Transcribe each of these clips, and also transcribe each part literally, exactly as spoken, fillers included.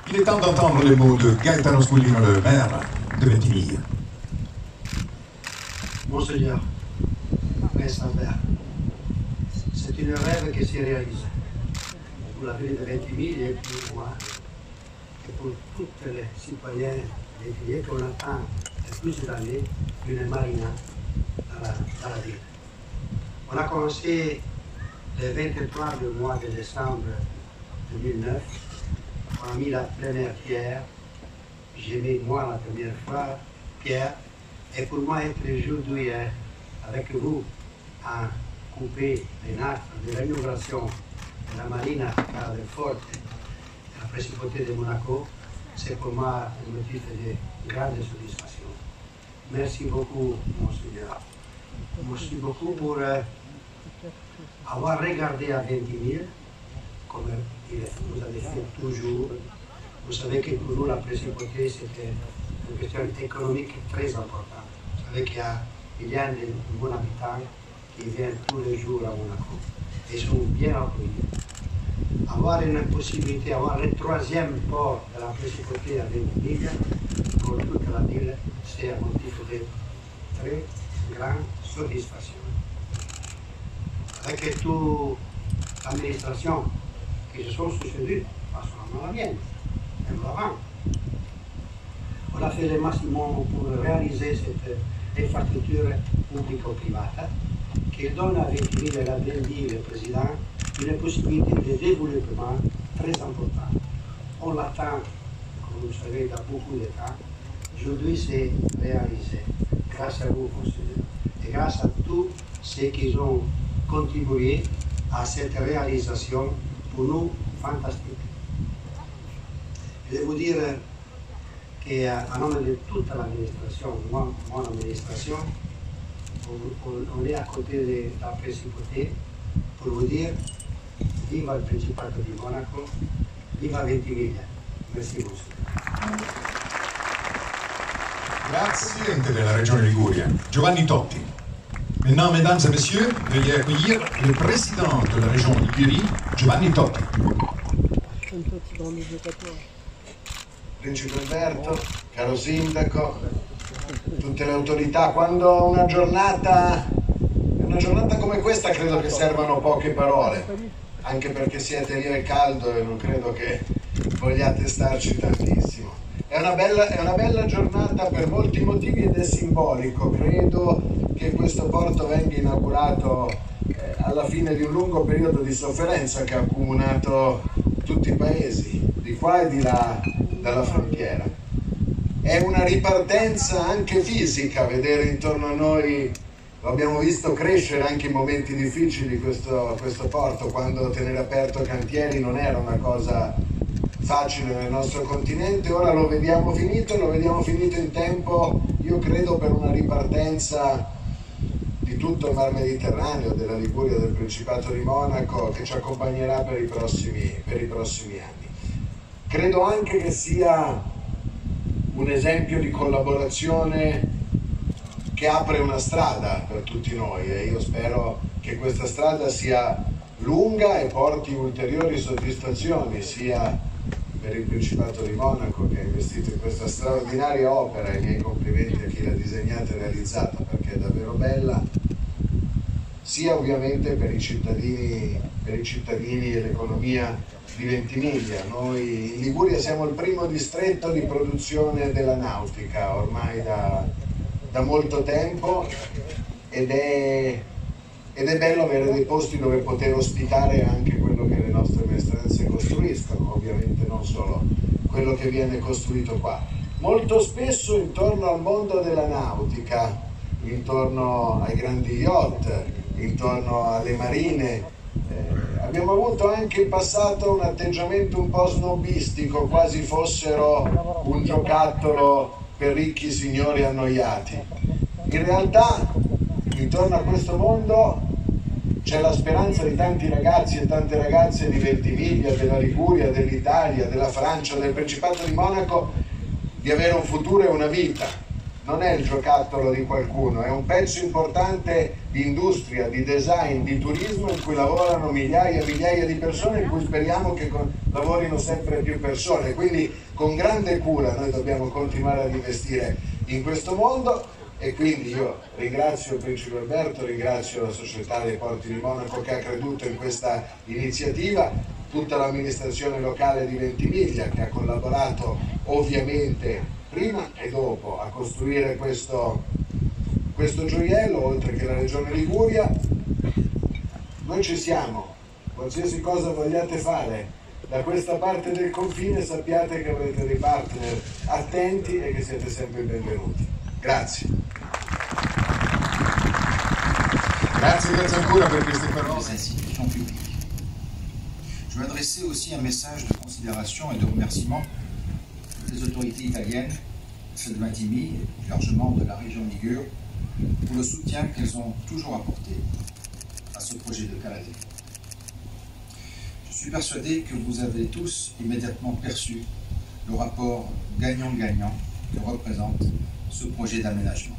Il est temps d'entendre les mots de Gaetano Squillino, le maire de Ventimiglia. Monseigneur, Prince Albert, c'est une rêve qui se réalise pour la ville de Ventimiglia et pour moi et pour tous les citoyens ventimiliens qu'on attend depuis plusieurs années une marina dans la, dans la ville. On a commencé le vingt-trois du mois de décembre deux mille neuf. On a mis la première pierre. J'ai mis moi la première fois pierre. Et pour moi, être aujourd'hui avec vous à couper les actes de l'inauguration de la marina Carlo Forte, la principauté de Monaco, c'est pour moi un motif de grande satisfaction. Merci beaucoup, Monseigneur. Merci beaucoup pour euh, avoir regardé à Ventimiglia, comme vous avez fait toujours. Vous savez que pour nous, la principauté, c'était une question économique très importante. Vous savez qu'il y a, il y a des bons habitants qui viennent tous les jours à Monaco et sont bien accueillis. Avoir une possibilité, avoir le troisième port de la principauté à Ventimiglia pour toute la ville, c'est un motif de très grande satisfaction. Avec toute l'administration qui se sont succédues, pas seulement la mienne, même l'avant, on a fait le maximum pour réaliser cette infrastructure publico-privata qui donne à Ventimiglia, l'a bien dit le président, une possibilité de développement très importante. On l'attend, comme vous le savez, dans beaucoup de temps. Aujourd'hui, c'est réalisé grâce à vous, Monseigneur, et grâce à tous ceux qui ont contribué à cette réalisation pour nous fantastique. Je vais vous dire qu'en nom de toute l'administration, moi, mon administration, on, on, on est à côté de la principauté pour vous dire viva il Principato di Monaco, viva Ventimiglia. Merci beaucoup. Grazie, Presidente della Regione Liguria, Giovanni Totti. Maintenant, mesdames et messieurs, veuillez accueillir le président de la région Ligurie, Giovanni Totti. Principe Alberto, caro sindaco, tutte le autorità, quando una giornata, una giornata come questa credo che servano poche parole, anche perché siete lì al caldo e non credo che vogliate starci tantissimo. È una bella, è una bella giornata per molti motivi ed è simbolico. Credo che questo porto venga inaugurato eh, alla fine di un lungo periodo di sofferenza che ha accomunato tutti i paesi, di qua e di là dalla frontiera. È una ripartenza anche fisica, vedere intorno a noi, lo abbiamo visto crescere anche in momenti difficili questo, questo porto, quando tenere aperto cantieri non era una cosa facile nel nostro continente. Ora lo vediamo finito e lo vediamo finito in tempo, io credo, per una ripartenza di tutto il Mar Mediterraneo, della Liguria, del Principato di Monaco, che ci accompagnerà per i prossimi, per i prossimi anni. Credo anche che sia un esempio di collaborazione che apre una strada per tutti noi e io spero che questa strada sia lunga e porti ulteriori soddisfazioni sia per il Principato di Monaco, che ha investito in questa straordinaria opera, e i miei complimenti a chi l'ha disegnata e realizzata perché è davvero bella, sia ovviamente per i cittadini, per i cittadini e l'economia di Ventimiglia. Noi in Liguria siamo il primo distretto di produzione della nautica ormai da, da molto tempo ed è, ed è bello avere dei posti dove poter ospitare anche quello che le nostre maestranze costruiscono, ovviamente non solo quello che viene costruito qua. Molto spesso intorno al mondo della nautica, intorno ai grandi yacht, intorno alle marine, eh, abbiamo avuto anche in passato un atteggiamento un po' snobistico, quasi fossero un giocattolo per ricchi signori annoiati. In realtà intorno a questo mondo c'è la speranza di tanti ragazzi e tante ragazze di Ventimiglia, della Liguria, dell'Italia, della Francia, del Principato di Monaco di avere un futuro e una vita. non è il giocattolo di qualcuno, è un pezzo importante di industria, di design, di turismo in cui lavorano migliaia e migliaia di persone, in cui speriamo che lavorino sempre più persone. Quindi con grande cura noi dobbiamo continuare ad investire in questo mondo, e quindi io ringrazio il Principe Alberto, ringrazio la Società dei Porti di Monaco che ha creduto in questa iniziativa, tutta l'amministrazione locale di Ventimiglia che ha collaborato ovviamente prima e dopo a costruire questo, questo gioiello, oltre che la Regione Liguria. Noi ci siamo, qualsiasi cosa vogliate fare da questa parte del confine sappiate che avrete dei partner attenti e che siete sempre benvenuti. Grazie. Grazie, grazie ancora per queste parole. Les institutions publiques. Je veux adresser aussi un message de considération et de remerciement aux autorités italiennes, celles de Vintimille et plus largement de la région Ligure, pour le soutien qu'elles ont toujours apporté à ce projet de Caladei. Je suis persuadé que vous avez tous immédiatement perçu le rapport gagnant-gagnant que représente ce projet d'aménagement.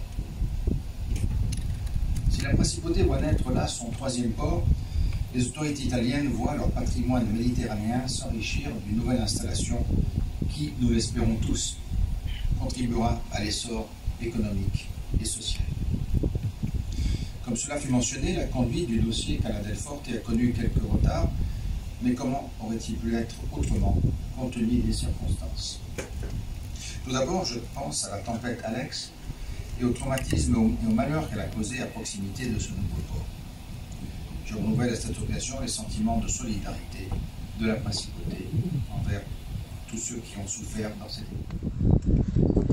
Si la principauté voit naître là son troisième port, les autorités italiennes voient leur patrimoine méditerranéen s'enrichir d'une nouvelle installation qui, nous l'espérons tous, contribuera à l'essor économique et social. Comme cela fut mentionné, la conduite du dossier Cala del Forte a connu quelques retards, mais comment aurait-il pu être autrement, compte tenu des circonstances? Tout d'abord, je pense à la tempête Alex et au traumatisme et au malheur qu'elle a causé à proximité de ce nouveau port. Je renouvelle à cette occasion les sentiments de solidarité de la principauté envers tous ceux qui ont souffert dans cette époque.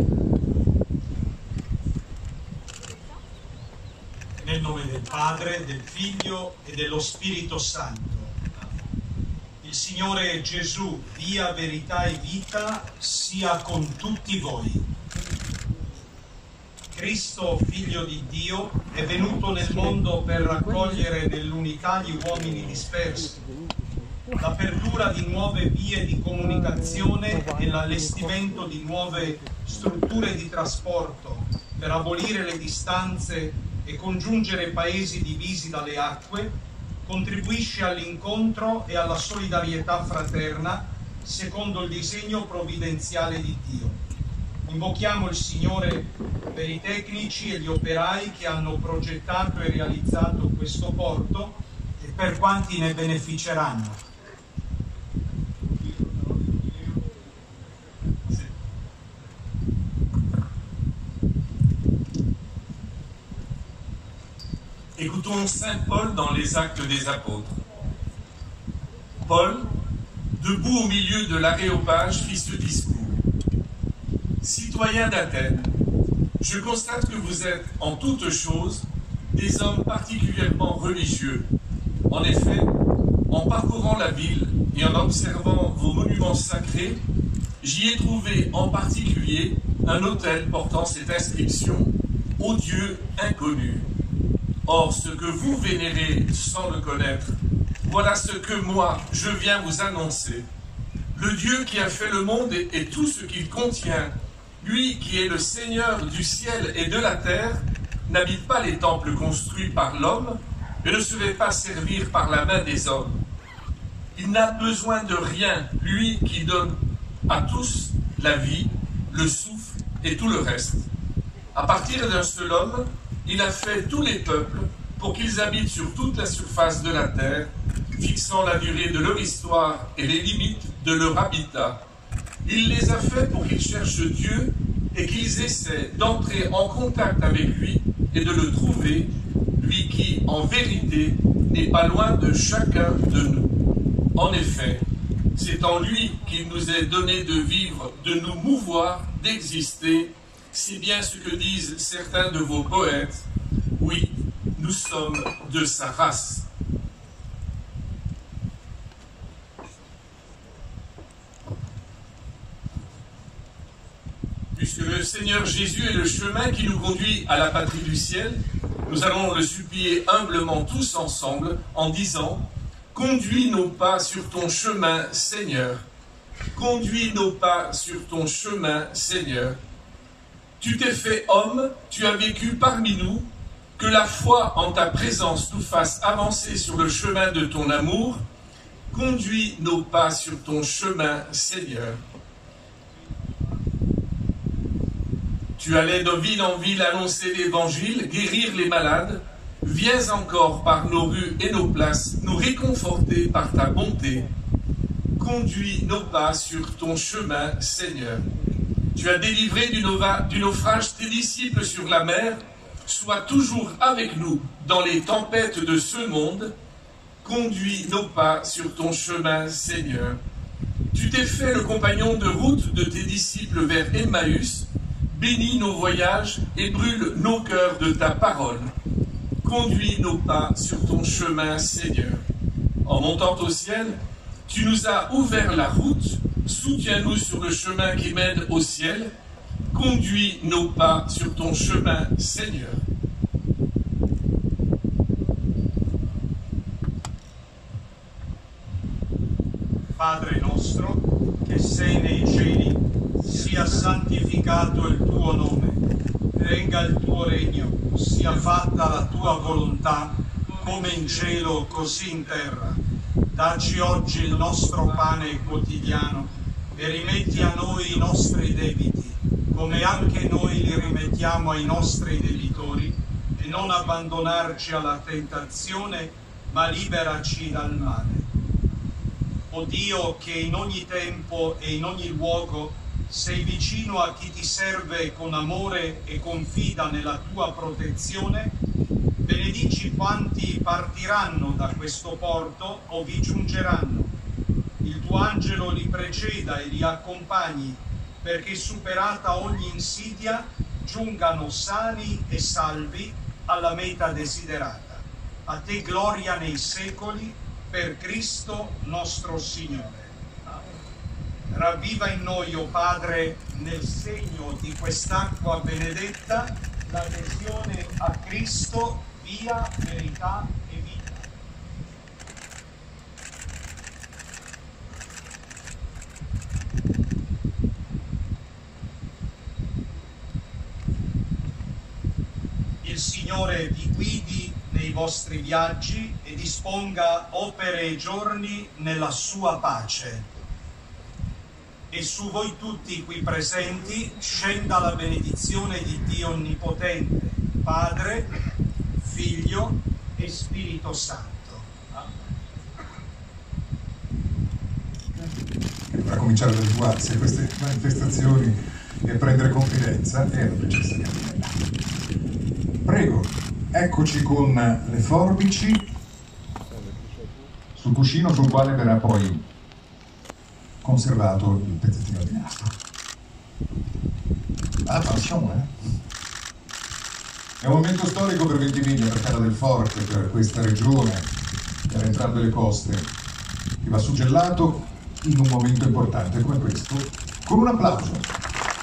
Nel nome del Padre, del Figlio e dello Spirito Santo. Il Signore Gesù, via, verità e vita, sia con tutti voi. Cristo, Figlio di Dio, è venuto nel mondo per raccogliere nell'unità gli uomini dispersi, l'apertura di nuove vie di comunicazione e l'allestimento di nuove strutture di trasporto per abolire le distanze e congiungere paesi divisi dalle acque, contribuisce all'incontro e alla solidarietà fraterna secondo il disegno provvidenziale di Dio. Invochiamo il Signore per i tecnici e gli operai che hanno progettato e realizzato questo porto e per quanti ne beneficeranno. Écoutons Saint Paul dans les Actes des Apôtres. Paul, debout au milieu de l'aréopage, fit ce discours. Citoyens d'Athènes, je constate que vous êtes en toutes choses des hommes particulièrement religieux. En effet, en parcourant la ville et en observant vos monuments sacrés, j'y ai trouvé en particulier un autel portant cette inscription « Au Dieu inconnu ». Or, ce que vous vénérez sans le connaître, voilà ce que moi, je viens vous annoncer. Le Dieu qui a fait le monde et, et tout ce qu'il contient, lui qui est le Seigneur du ciel et de la terre, n'habite pas les temples construits par l'homme et ne se fait pas servir par la main des hommes. Il n'a besoin de rien, lui qui donne à tous la vie, le souffle et tout le reste. À partir d'un seul homme, il a fait tous les peuples pour qu'ils habitent sur toute la surface de la terre, fixant la durée de leur histoire et les limites de leur habitat. Il les a fait pour qu'ils cherchent Dieu et qu'ils essaient d'entrer en contact avec lui et de le trouver, lui qui, en vérité, n'est pas loin de chacun de nous. En effet, c'est en lui qu'il nous est donné de vivre, de nous mouvoir, d'exister, si bien ce que disent certains de vos poètes, oui, nous sommes de sa race. Puisque le Seigneur Jésus est le chemin qui nous conduit à la patrie du ciel, nous allons le supplier humblement tous ensemble en disant « Conduis nos pas sur ton chemin, Seigneur. Conduis nos pas sur ton chemin, Seigneur. Tu t'es fait homme, tu as vécu parmi nous, que la foi en ta présence nous fasse avancer sur le chemin de ton amour. Conduis nos pas sur ton chemin, Seigneur. Tu allais de ville en ville annoncer l'évangile, guérir les malades. Viens encore par nos rues et nos places, nous réconforter par ta bonté. Conduis nos pas sur ton chemin, Seigneur. Tu as délivré du, du naufrage tes disciples sur la mer. Sois toujours avec nous dans les tempêtes de ce monde. Conduis nos pas sur ton chemin, Seigneur. Tu t'es fait le compagnon de route de tes disciples vers Emmaüs. Bénis nos voyages et brûle nos cœurs de ta parole. Conduis nos pas sur ton chemin, Seigneur. En montant au ciel, tu nous as ouvert la route. Soutiens-nous sur le chemin qui mène au ciel. Conduis nos pas sur ton chemin, Seigneur. Padre nostro, che sei nei cieli, sia santificato il tuo nome. Venga il tuo regno, sia fatta la tua volontà, come in cielo così in terra. Dacci oggi il nostro pane quotidiano e rimetti a noi i nostri debiti, come anche noi li rimettiamo ai nostri debitori, e non abbandonarci alla tentazione, ma liberaci dal male. O Dio, che in ogni tempo e in ogni luogo sei vicino a chi ti serve con amore e confida nella tua protezione, benedici quanti partiranno da questo porto o vi giungeranno. Il tuo angelo li preceda e li accompagni, perché superata ogni insidia giungano sani e salvi alla meta desiderata. A te gloria nei secoli, per Cristo nostro Signore. Ravviva in noi, o Padre, nel segno di quest'acqua benedetta, l'adesione a Cristo, via, verità e vita. Il Signore vi guidi nei vostri viaggi e disponga opere e giorni nella sua pace. E su voi tutti qui presenti scenda la benedizione di Dio Onnipotente, Padre, Figlio e Spirito Santo. Per cominciare ad abituarsi a queste manifestazioni e a prendere confidenza è la princessa Gabriella. Prego. Eccoci con le forbici sul cuscino sul quale verrà poi conservato il pezzettino di nastro. Attenzione, eh? È un momento storico per Ventimiglia, per Cala del Forte, per questa regione, per entrambe le coste, che va suggellato in un momento importante come questo, con un applauso.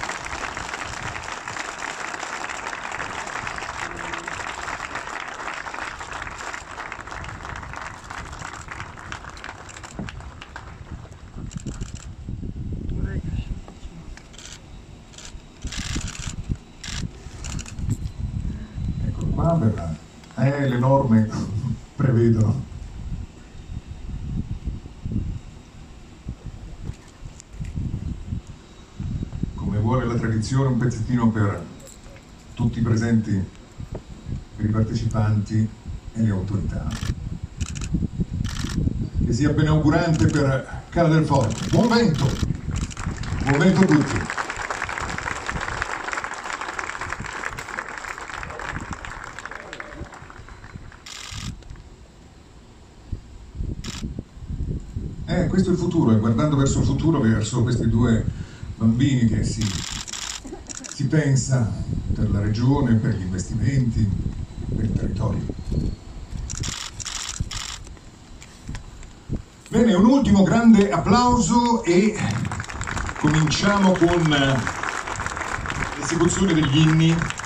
Eh, le norme prevedono. Come vuole la tradizione, un pezzettino per tutti i presenti, per i partecipanti e le autorità. Che sia benaugurante per Cala del Forte. Buon vento! Buon vento a tutti! Eh, questo è il futuro, e guardando verso il futuro, verso questi due bambini che si, si pensa per la regione, per gli investimenti, per il territorio. Bene, un ultimo grande applauso e cominciamo con l'esecuzione degli inni.